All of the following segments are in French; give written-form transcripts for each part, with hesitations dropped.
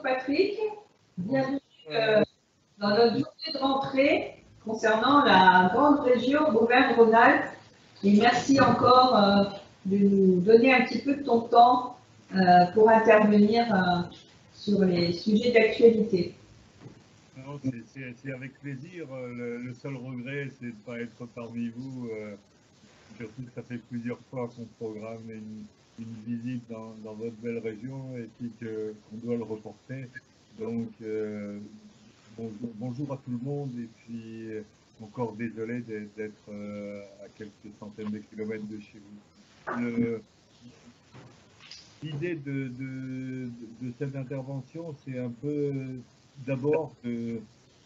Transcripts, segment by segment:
Patrick, bienvenue dans notre journée de rentrée concernant la grande région Auvergne-Rhône-Alpes. Et merci encore de nous donner un petit peu de ton temps pour intervenir sur les sujets d'actualité. C'est avec plaisir. Le seul regret, c'est de ne pas être parmi vous. Surtout que ça fait plusieurs fois qu'on programme une visite dans votre belle région et puis qu'on doit le reporter. Donc, bonjour à tout le monde et puis encore désolé d'être à quelques centaines de kilomètres de chez vous. L'idée de cette intervention, c'est un peu d'abord de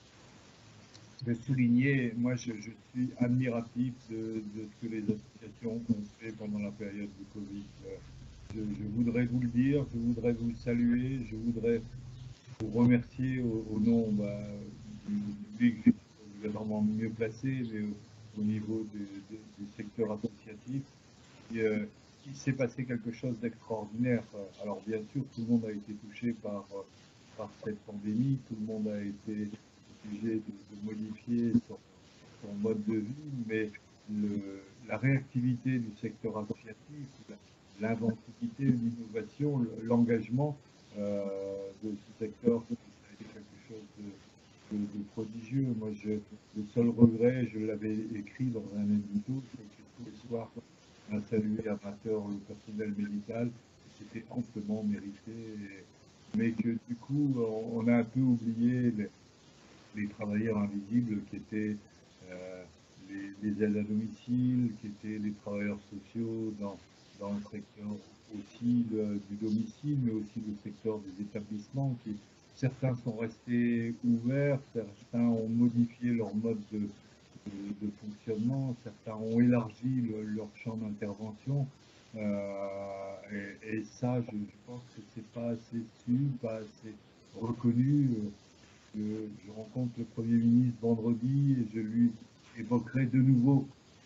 souligner, moi je suis admiratif de ce que les associations ont fait pendant la période du Covid. Je voudrais vous le dire, je voudrais vous saluer, je voudrais vous remercier au nom du public, vous êtes vraiment mieux placé, mais au niveau du secteur associatif. Il s'est passé quelque chose d'extraordinaire. Alors bien sûr, tout le monde a été touché par cette pandémie, tout le monde a été obligé de modifier son mode de vie, mais la réactivité du secteur associatif, l'inventivité, l'innovation, l'engagement de ce secteur, ça a été quelque chose de prodigieux. Moi, le seul regret, je l'avais écrit dans un édito, c'est que tous les soirs, on a salué à 20h le personnel médical, c'était amplement mérité, mais que du coup, on a un peu oublié les travailleurs invisibles qui étaient les aides à domicile, qui étaient les travailleurs sociaux dans le secteur aussi du domicile, mais aussi le secteur des établissements. Certains sont restés ouverts, certains ont modifié leur mode de fonctionnement, certains ont élargi leur champ d'intervention. Et ça, je pense que c'est pas assez su, pas assez reconnu. Je rencontre le Premier ministre vendredi et je lui évoquerai de nouveau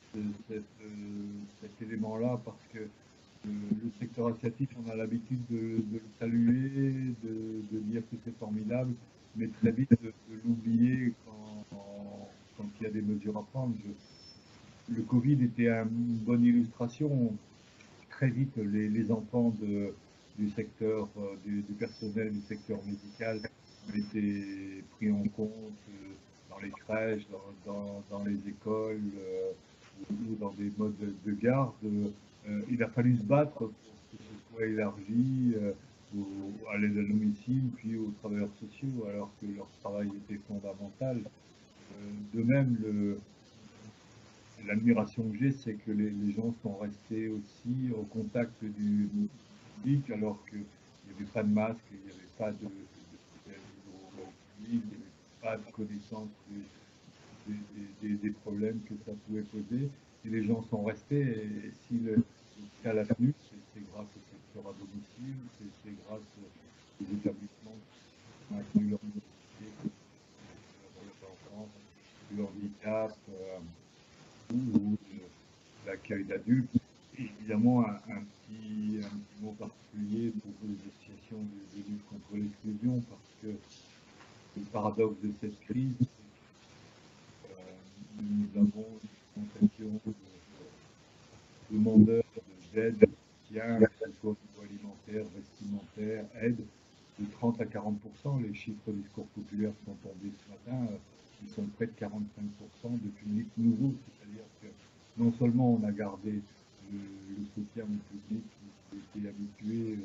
cet élément-là parce que le secteur associatif, on a l'habitude de le saluer, de dire que c'est formidable, mais très vite de l'oublier quand il y a des mesures à prendre. Le Covid était une bonne illustration. Très vite, les enfants du secteur, du personnel du secteur médical ont été pris en compte dans les crèches, dans les écoles ou dans des modes de garde. Il a fallu se battre pour que ce soit élargi à l'aide à domicile, puis aux travailleurs sociaux, alors que leur travail était fondamental. De même, l'admiration que j'ai, c'est que les gens sont restés aussi au contact du public, alors qu'il n'y avait pas de masque, il n'y avait pas de il n'y avait pas de connaissance des problèmes que ça pouvait poser. Et les gens sont restés, et si le cas l'a tenu, c'est grâce au secteur à domicile, c'est grâce aux établissements qui ont maintenu leur mobilité pour les enfants, du handicap, ou l'accueil d'adultes. Et évidemment, un petit mot particulier pour les associations de lutte contre l'exclusion, parce que le paradoxe de cette crise, c'est que nous avons une augmentation de demandeurs d'aide, de soutien, que ce soit au niveau alimentaire, vestimentaire, aide, de 30 à 40%. Les chiffres du Secours populaire sont tombés ce matin. Ils sont près de 45% de public nouveau, c'est-à-dire que non seulement on a gardé le soutien du public qui était habitué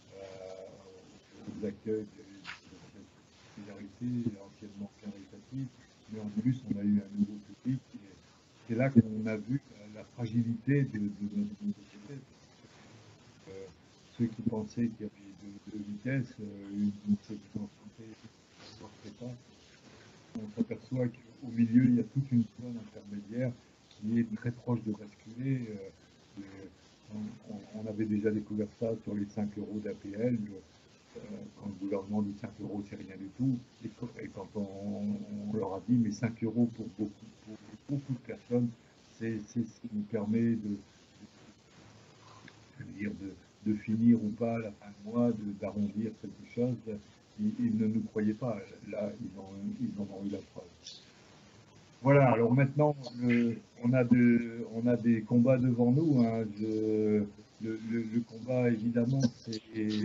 aux accueils de solidarité, anciennement caritatif, mais en plus on a eu un nouveau public. C'est là qu'on a vu la fragilité de notre société. Ceux qui pensaient qu'il y avait deux vitesses, une qui en santé, ne portait pas. On s'aperçoit qu'au milieu, il y a toute une zone intermédiaire qui est très proche de basculer. On avait déjà découvert ça sur les 5 € d'APL, quand le gouvernement dit 5 €, c'est rien du tout. Et quand on leur a dit, mais 5 € pour beaucoup de personnes, c'est ce qui nous permet de finir ou pas à la fin de mois, d'arrondir quelque chose. ils ne nous croyaient pas. Là, ils en ont eu la preuve. Voilà, alors maintenant, on a des combats devant nous, hein. Le combat, évidemment, c'est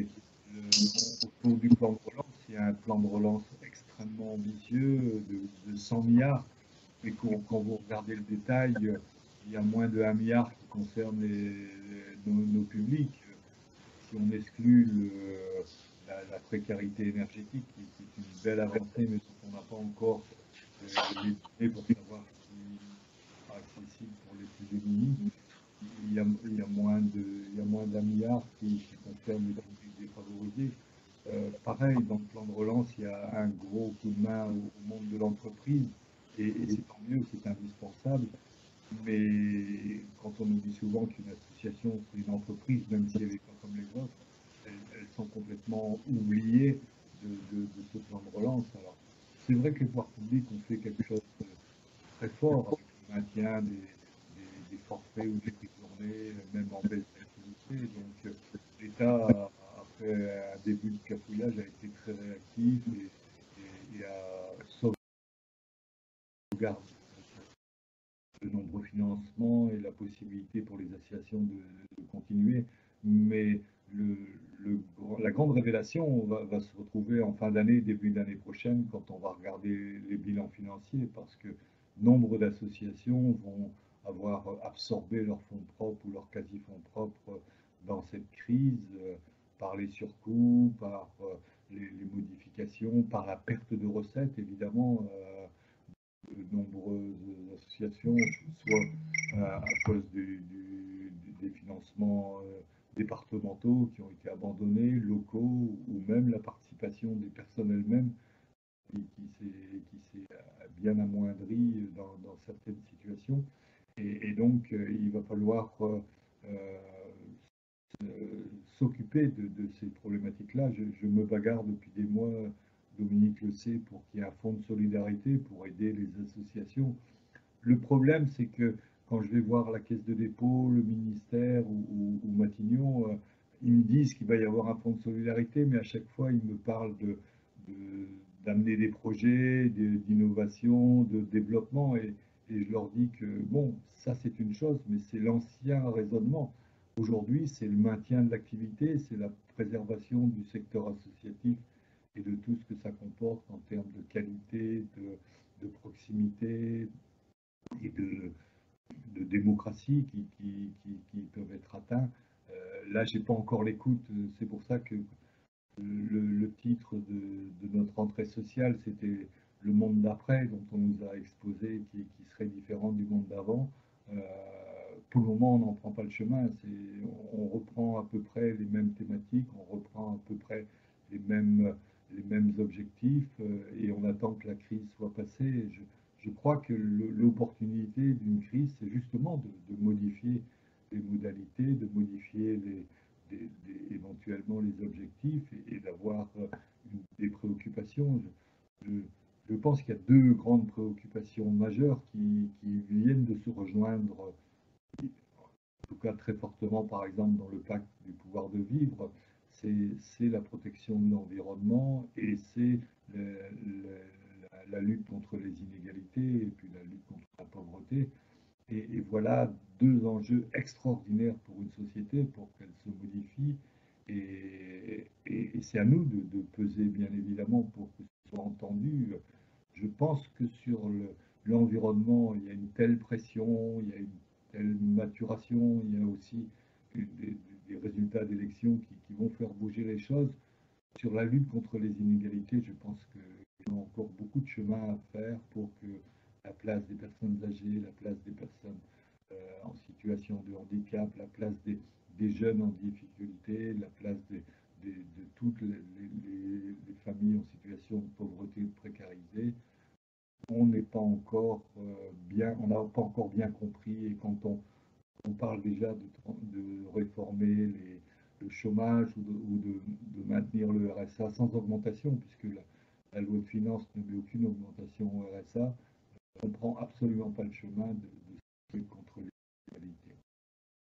autour du plan de relance. Il y a un plan de relance extrêmement ambitieux de 100 milliards, mais quand vous regardez le détail, il y a moins de 1 milliard qui concerne nos publics. Si on exclut la précarité énergétique, qui est une belle avancée, mais dont on n'a pas encore les données pour savoir ce qui sera accessible pour les plus démunis, il y a moins d'1 milliard qui concerne les publics défavorisés. Pareil, dans le plan de relance, il y a un gros coup de main au monde de l'entreprise, et c'est tant mieux, c'est indispensable. Mais quand on nous dit souvent qu'une association, c'est une entreprise, même si elle n'est pas comme les autres, elles sont complètement oubliées de ce plan de relance. Alors, c'est vrai que les pouvoirs publics ont fait quelque chose de très fort avec le maintien des forfaits ou des prix de journée, même en baisse d'activité. Donc, l'État, après un début de cafouillage, a été très réactif et a sauvegardé de nombreux financements et la possibilité pour les associations de continuer. Mais la grande révélation va se retrouver en fin d'année, début d'année prochaine, quand on va regarder les bilans financiers, parce que nombre d'associations vont avoir absorbé leurs fonds propres ou leurs quasi-fonds propres dans cette crise, par les surcoûts, par les modifications, par la perte de recettes, évidemment. De nombreuses associations, soit à cause des financements départementaux qui ont été abandonnés, locaux, ou même la participation des personnes elles-mêmes qui s'est bien amoindrie dans certaines situations. Et donc, il va falloir s'occuper de ces problématiques-là. Je me bagarre depuis des mois, Dominique le sait, pour qu'il y ait un fonds de solidarité pour aider les associations. Le problème, c'est que quand je vais voir la Caisse de dépôt, le ministère ou Matignon, ils me disent qu'il va y avoir un fonds de solidarité, mais à chaque fois, ils me parlent d'amener des projets, d'innovation, de développement, et je leur dis que, bon, ça c'est une chose, mais c'est l'ancien raisonnement. Aujourd'hui, c'est le maintien de l'activité, c'est la préservation du secteur associatif et de tout ce que ça comporte en termes de qualité, de proximité et de démocratie qui peuvent être atteints. Là, j'ai pas encore l'écoute. C'est pour ça que le titre de notre rentrée sociale, c'était le monde d'après, dont on nous a exposé, qui serait différent du monde d'avant. Pour le moment, on n'en prend pas le chemin. On reprend à peu près les mêmes thématiques, on reprend à peu près les mêmes objectifs, et on attend que la crise soit passée. Je crois que l'opportunité d'une crise, c'est justement de modifier les modalités, de modifier éventuellement les objectifs et d'avoir des préoccupations. Je, je pense qu'il y a deux grandes préoccupations majeures qui viennent de se rejoindre, en tout cas très fortement, par exemple, dans le pacte du pouvoir de vivre. C'est la protection de l'environnement et c'est la lutte contre les inégalités et puis la lutte contre la pauvreté. Et voilà deux enjeux extraordinaires pour une société, pour qu'elle se modifie. Et c'est à nous de peser, bien évidemment, pour que ce soit entendu. Je pense que sur l'environnement, il y a une telle pression, il y a une telle maturation, il y a aussi des résultats d'élections qui vont faire bouger les choses. Sur la lutte contre les inégalités, je pense qu'il y a encore beaucoup de chemin à faire pour que la place des personnes âgées, la place des personnes en situation de handicap, la place des jeunes en difficulté, la place de toutes les familles en situation de pauvreté précarisée, on n'est pas encore on n'a pas encore bien compris. Et quand on parle déjà de réformer le chômage ou de maintenir le RSA sans augmentation, puisque la loi de finances ne met aucune augmentation au RSA, on ne prend absolument pas le chemin de contre l'égalité.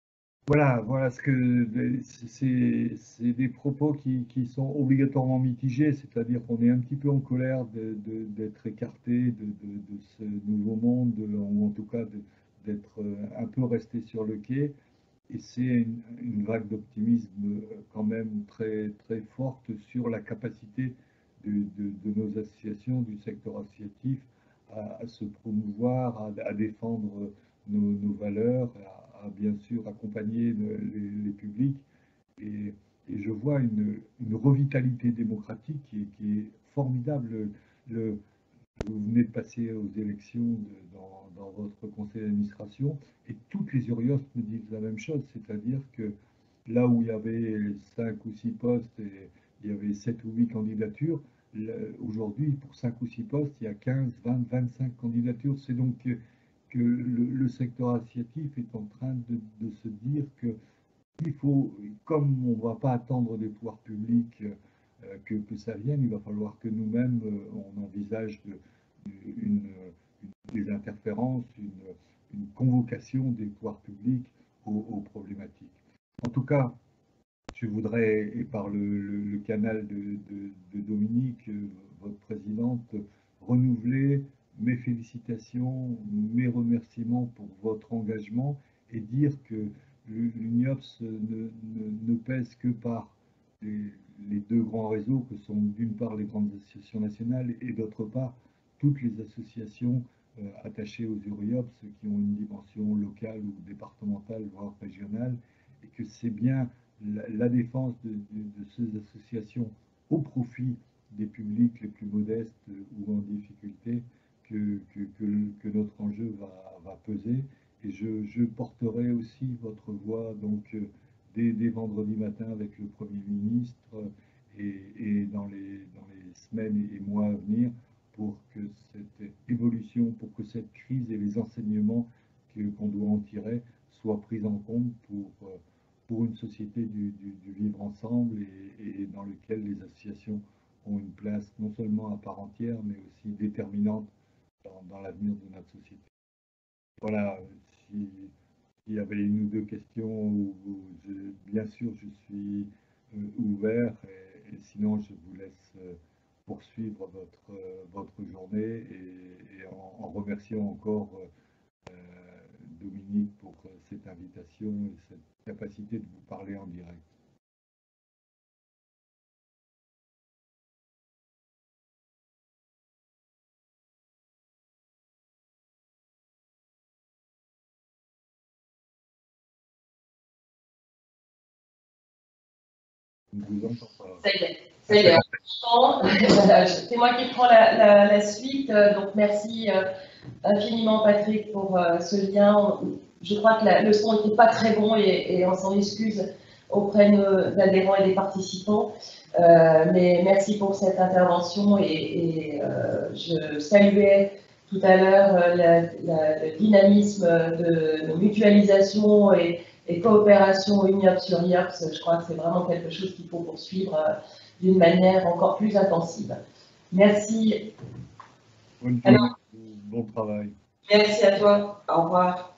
Voilà ce que c'est des propos qui sont obligatoirement mitigés, c'est-à-dire qu'on est un petit peu en colère d'être écarté de ce nouveau monde, ou en tout cas d'être un peu resté sur le quai. Et c'est une vague d'optimisme quand même très, très forte sur la capacité de nos associations, du secteur associatif, à se promouvoir, à défendre nos valeurs, à bien sûr accompagner les publics. Et, et je vois une revitalité démocratique qui est formidable. Le, vous venez de passer aux élections dans votre conseil d'administration et toutes les URIOS me disent la même chose, c'est-à-dire que là où il y avait 5 ou 6 postes et il y avait 7 ou 8 candidatures, aujourd'hui pour 5 ou 6 postes, il y a 15, 20, 25 candidatures. C'est donc que le secteur associatif est en train de se dire que il faut, comme on ne va pas attendre des pouvoirs publics que ça vienne, il va falloir que nous-mêmes, on envisage des interférences, une convocation des pouvoirs publics aux problématiques. En tout cas, je voudrais, et par le canal de Dominique, votre présidente, renouveler mes félicitations, mes remerciements pour votre engagement et dire que l'UNIOPS ne pèse que par les deux grands réseaux que sont d'une part les grandes associations nationales et d'autre part toutes les associations attachées aux URIOPS qui ont une dimension locale ou départementale, voire régionale, et que c'est bien la défense de ces associations au profit des publics les plus modestes ou en difficulté que notre enjeu va peser. Et je porterai aussi votre voix donc dès vendredi matin avec le Premier ministre et dans les semaines et mois à venir pour que cette évolution, pour que cette crise et les enseignements qu'on doit en tirer soient pris en compte pour une société du vivre ensemble et dans lequel les associations ont une place non seulement à part entière, mais aussi déterminante dans l'avenir de notre société. Voilà, s'il y avait une ou deux questions, bien sûr, je suis ouvert et sinon, je vous laisse poursuivre votre journée et en remerciant encore Dominique pour cette invitation et cette capacité de vous parler en direct. On vous entend pas. Ça y est, c'est moi qui prends la suite. Donc merci infiniment Patrick pour ce lien. Je crois que le son n'était pas très bon et on s'en excuse auprès de l'adhérent et des participants. Mais merci pour cette intervention et je saluais tout à l'heure le dynamisme de nos mutualisations et coopération UNIOPS-URIOPS. Je crois que c'est vraiment quelque chose qu'il faut poursuivre d'une manière encore plus intensive. Merci. Bonne journée, bon travail. Merci à toi. Au revoir.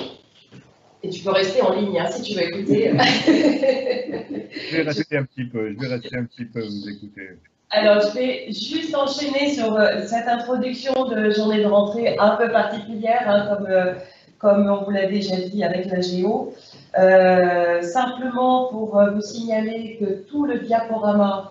Et tu peux rester en ligne hein, si tu veux écouter. Je vais rester un petit peu, vous écouter. Alors, je vais juste enchaîner sur cette introduction de journée de rentrée un peu particulière, hein, comme on vous l'a déjà dit avec la Géo. Simplement pour vous signaler que tout le diaporama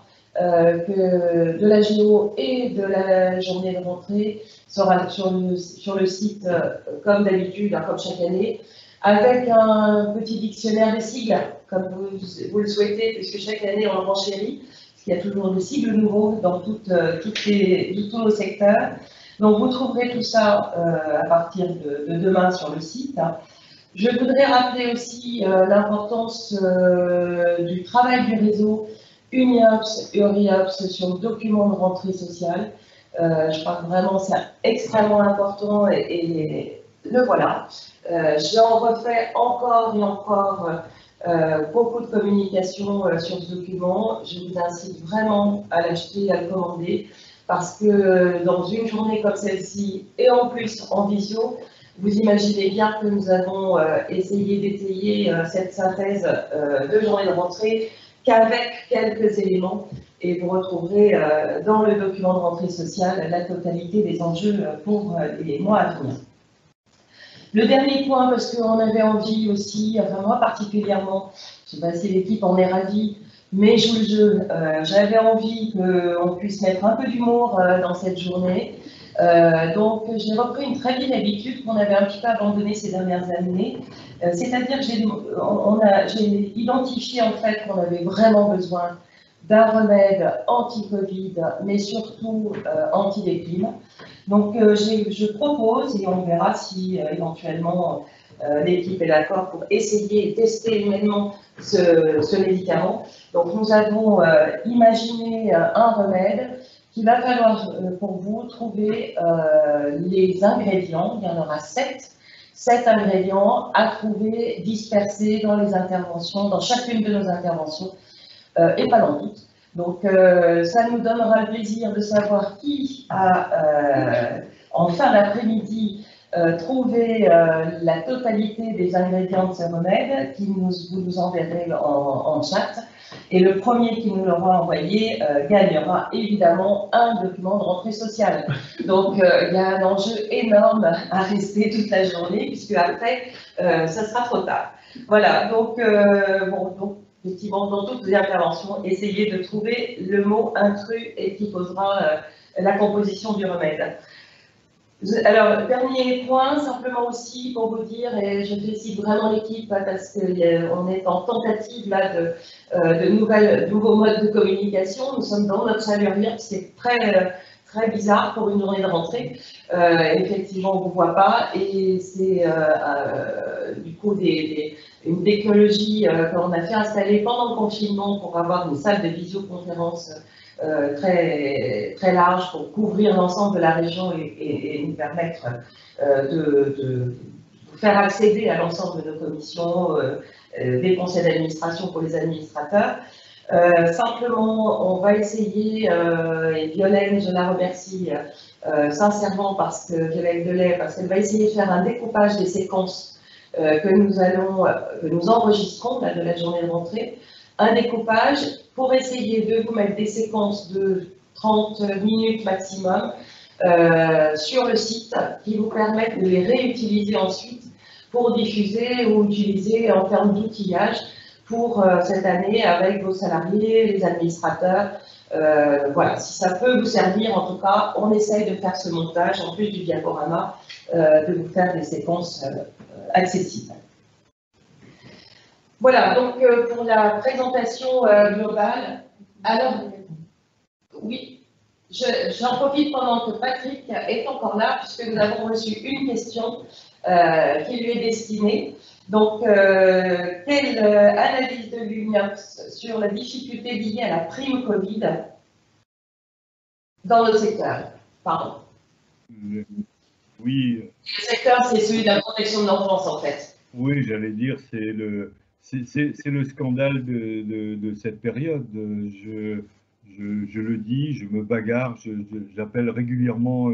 de la Géo et de la journée de rentrée sera sur le site, comme d'habitude, hein, comme chaque année, avec un petit dictionnaire des sigles, comme vous le souhaitez, puisque chaque année on le renchérit. Il y a toujours des sigles nouveaux dans tous nos secteurs. Donc vous trouverez tout ça à partir de demain sur le site. Je voudrais rappeler aussi l'importance du travail du réseau UNIOPS et URIOPS sur le document de rentrée sociale. Je crois que vraiment c'est extrêmement important et le voilà. J'en refais encore et encore beaucoup de communication sur ce document. Je vous incite vraiment à l'acheter, à le commander, parce que dans une journée comme celle-ci, et en plus en visio, Vous imaginez bien que nous avons essayé d'étayer cette synthèse de journée de rentrée qu'avec quelques éléments, et vous retrouverez dans le document de rentrée sociale la totalité des enjeux pour les mois à venir. Le dernier point, parce qu'on avait envie aussi, enfin moi particulièrement, je ne sais pas si l'équipe en est ravie, mais joue le jeu, j'avais envie qu'on puisse mettre un peu d'humour dans cette journée. Donc j'ai repris une très vieille habitude qu'on avait un petit peu abandonnée ces dernières années, c'est-à-dire que j'ai identifié en fait qu'on avait vraiment besoin d'un remède anti-Covid, mais surtout anti-déprime. Donc je propose, et on verra si éventuellement l'équipe est d'accord pour essayer et tester humainement ce médicament. Donc nous avons imaginé un remède qu'il va falloir pour vous trouver les ingrédients. Il y en aura 7 ingrédients à trouver dispersés dans les interventions, dans chacune de nos interventions, et pas dans toutes. Donc ça nous donnera le plaisir de savoir qui a en fin d'après-midi trouvé la totalité des ingrédients de ce remède, vous nous enverrez en chat. Et le premier qui nous l'aura envoyé gagnera évidemment un document de rentrée sociale. Donc il y a un enjeu énorme à rester toute la journée, puisque après, ça sera trop tard. Voilà, donc, donc effectivement, dans toutes les interventions, essayez de trouver le mot intrus et qui posera la composition du remède. Alors, dernier point, simplement aussi pour vous dire, et je félicite vraiment l'équipe parce qu'on est en tentative là de nouveaux modes de communication. Nous sommes dans notre salurière, c'est très bizarre pour une journée de rentrée. Effectivement, on ne vous voit pas et c'est du coup une technologie qu'on a fait installer pendant le confinement pour avoir une salle de visioconférence très large pour couvrir l'ensemble de la région et nous permettre de faire accéder à l'ensemble de nos commissions, des conseils d'administration pour les administrateurs. Simplement, on va essayer, et Violaine, je la remercie sincèrement parce qu'elle va essayer de faire un découpage des séquences que nous enregistrons là, de la journée de rentrée, un découpage pour essayer de vous mettre des séquences de 30 minutes maximum sur le site qui vous permettent de les réutiliser ensuite pour diffuser ou utiliser en termes d'outillage pour cette année avec vos salariés, les administrateurs. Voilà, si ça peut vous servir, en tout cas, on essaye de faire ce montage, en plus du diaporama, de vous faire des séquences accessibles. Voilà, donc pour la présentation globale, alors, oui, j'en profite pendant que Patrick est encore là, puisque nous avons reçu une question qui lui est destinée. Donc, quelle analyse de l'UNIOPS sur la difficulté liée à la prime Covid dans le secteur? Pardon. Oui. Le secteur, c'est celui de la protection de l'enfance, en fait. Oui, j'allais dire, c'est le scandale de cette période. Je le dis, je me bagarre, j'appelle régulièrement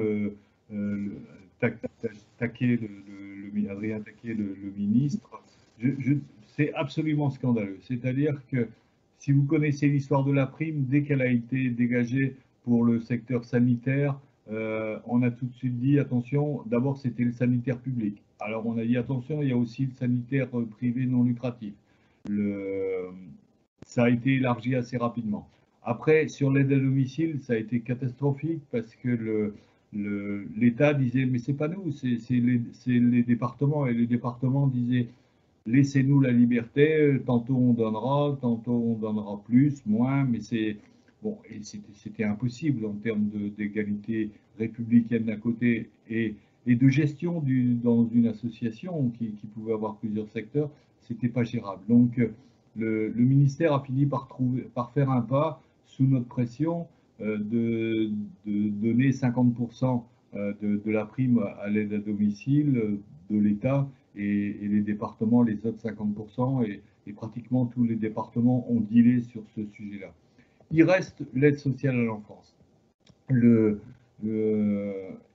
Adrien Taquet, le ministre. C'est absolument scandaleux. C'est-à-dire que si vous connaissez l'histoire de la prime, dès qu'elle a été dégagée pour le secteur sanitaire, on a tout de suite dit attention, d'abord c'était le sanitaire public. Alors on a dit attention, il y a aussi le sanitaire privé non lucratif. Ça a été élargi assez rapidement. Après, sur l'aide à domicile, ça a été catastrophique parce que l'État disait mais c'est pas nous, c'est les départements, et les départements disaient laissez-nous la liberté, tantôt on donnera plus, moins, mais c'est bon, et c'était impossible en termes d'égalité républicaine d'un côté et de gestion dans une association qui pouvait avoir plusieurs secteurs, c'était pas gérable. Donc le ministère a fini par faire un pas sous notre pression de donner 50% de la prime à l'aide à domicile de l'État et les départements les autres 50% et pratiquement tous les départements ont dealé sur ce sujet-là. Il reste l'aide sociale à l'enfance.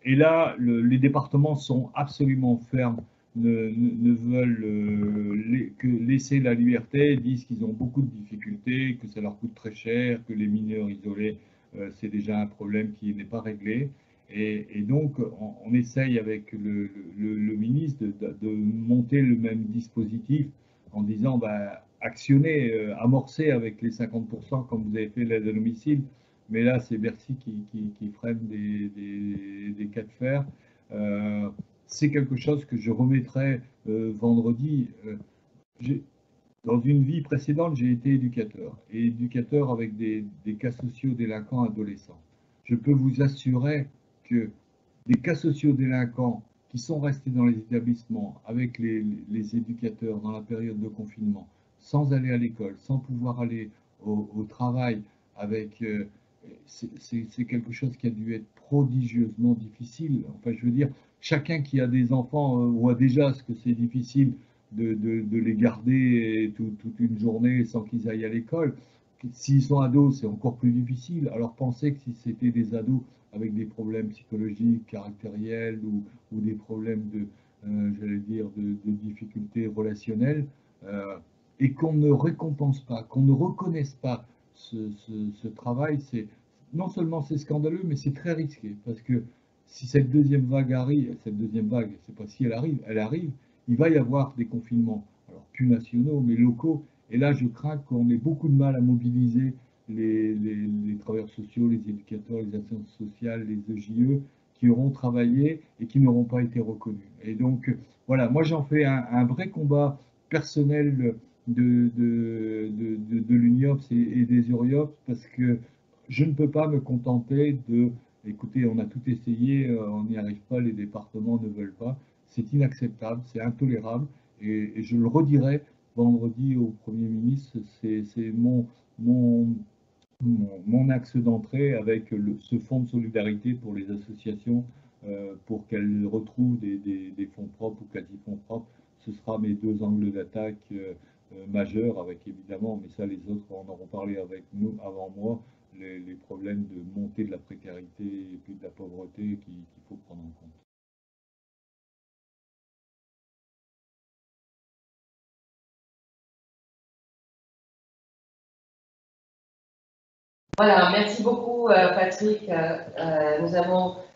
Et là, les départements sont absolument fermes, ne veulent que laisser la liberté, disent qu'ils ont beaucoup de difficultés, que ça leur coûte très cher, que les mineurs isolés, c'est déjà un problème qui n'est pas réglé. Et donc, on essaye avec le ministre de monter le même dispositif en disant, bah, actionnez, amorcez avec les 50% comme vous avez fait l'aide à domicile. Mais là, c'est Bercy qui freine des cas de fer. C'est quelque chose que je remettrai vendredi. Dans une vie précédente, j'ai été éducateur, et éducateur avec des cas sociaux délinquants adolescents. Je peux vous assurer que des cas sociaux délinquants qui sont restés dans les établissements avec les éducateurs dans la période de confinement, sans aller à l'école, sans pouvoir aller au travail, avec c'est quelque chose qui a dû être prodigieusement difficile. Enfin, je veux dire, chacun qui a des enfants voit déjà ce que c'est difficile de les garder toute une journée sans qu'ils aillent à l'école. S'ils sont ados, c'est encore plus difficile. Alors pensez que si c'était des ados avec des problèmes psychologiques, caractériels ou des problèmes j'allais dire, de difficultés relationnelles, et qu'on ne récompense pas, qu'on ne reconnaisse pas ce travail, non seulement c'est scandaleux, mais c'est très risqué, parce que si cette deuxième vague arrive, cette deuxième vague, c'est pas si elle arrive, il va y avoir des confinements, alors plus nationaux, mais locaux, et là je crains qu'on ait beaucoup de mal à mobiliser les travailleurs sociaux, les éducateurs, les assistantes sociales, les EJE, qui auront travaillé et qui n'auront pas été reconnus. Et donc, voilà, moi j'en fais un vrai combat personnel de l'UNIOPS et des URIOPS, parce que je ne peux pas me contenter écoutez, on a tout essayé, on n'y arrive pas, les départements ne veulent pas. C'est inacceptable, c'est intolérable, et je le redirai vendredi au Premier ministre, c'est mon axe d'entrée avec ce fonds de solidarité pour les associations, pour qu'elles retrouvent des fonds propres ou quasi-fonds propres. Ce sera mes deux angles d'attaque majeurs, avec évidemment, mais ça les autres en auront parlé avec nous avant moi, les problèmes de montée de la précarité et puis de la pauvreté qu'il faut prendre en compte. Voilà, merci beaucoup Patrick. Nous avons